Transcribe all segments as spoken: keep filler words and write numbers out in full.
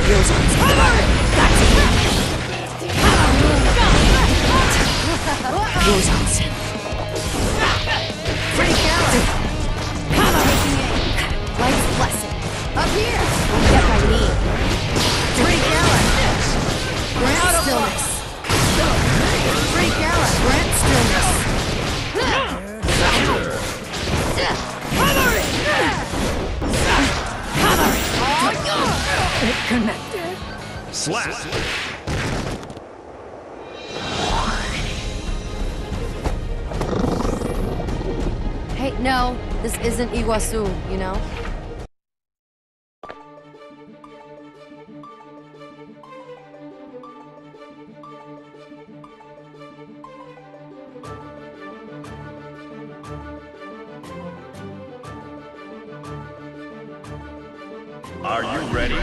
Yozo's Yozo's Pretty careless. Taking aim. Light's blessing. Up here. Don't get my knee. Pretty careless. Grant stillness. Pretty careless. Grant stillness. It connected. Slap. Hey, no, this isn't Iguazu, you know? Are you ready?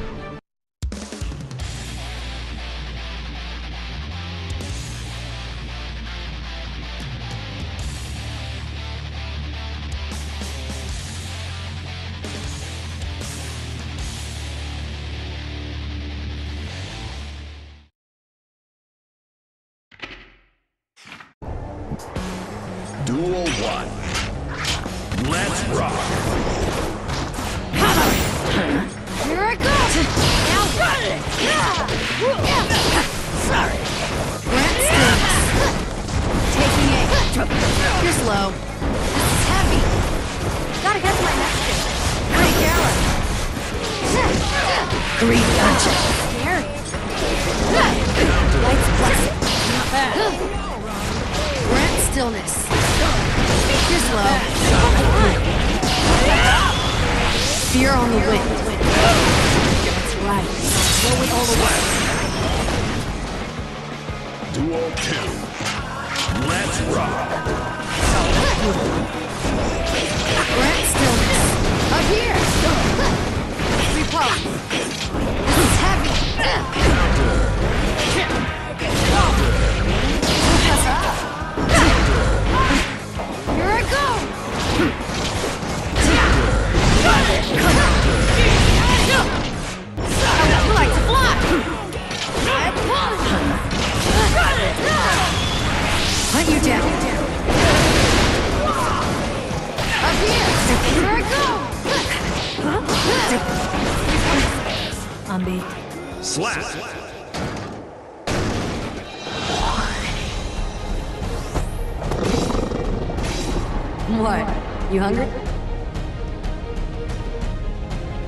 Duel one. Let's rock. Here I go! Now run it! Sorry. Grant stillness. Taking aim. You're slow. This is heavy. Gotta get to my next thing. Pretty careless. Green Dungeon. Scary. Light's blessing. Not bad. Grant stillness. You're slow. Fear on the wind. That's right. Blow it all away. Duel two. Let's rock. Grant stillness. Up here. Repose. This is heavy. Here I go. I would like to fly. I hunt you down. Up here. Here I go. Ambi. Slap. What? You hungry?